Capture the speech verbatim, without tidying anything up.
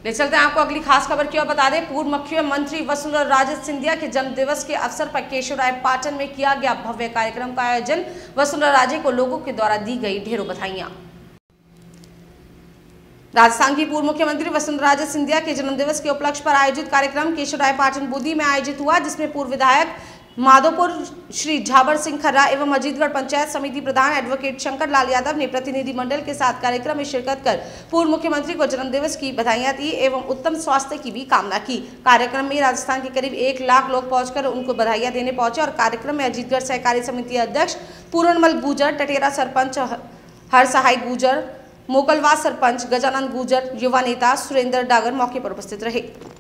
ले चलते हैं आपको अगली खास खबर की ओर। बता दें, पूर्व मुख्यमंत्री वसुंधरा राजे सिंधिया के जन्मदिवस के अवसर पर केशवरायपाटन में किया गया भव्य कार्यक्रम का आयोजन। वसुंधरा राजे को लोगों के द्वारा दी गई ढेरों बधाइयां। राजस्थान की पूर्व मुख्यमंत्री वसुंधरा राजे सिंधिया के जन्मदिवस के उपलक्ष्य पर आयोजित कार्यक्रम केशवरायपाटन बूंदी में आयोजित हुआ, जिसमें पूर्व विधायक माधोपुर श्री झाबर सिंह खर्रा एवं अजीतगढ़ पंचायत समिति प्रधान एडवोकेट शंकर लाल यादव ने प्रतिनिधिमंडल के साथ कार्यक्रम में शिरकत कर पूर्व मुख्यमंत्री को जन्मदिवस की बधाइयां दी एवं उत्तम स्वास्थ्य की भी कामना की। कार्यक्रम में राजस्थान के करीब एक लाख लोग पहुंचकर उनको बधाइयां देने पहुंचे और कार्यक्रम में अजीतगढ़ सहकारी समिति अध्यक्ष पूरनमल गुजर, टटेरा सरपंच हरसहाय गुजर, मोकलवास सरपंच गजानंद गुजर, युवा नेता सुरेंद्र डागर मौके पर उपस्थित रहे।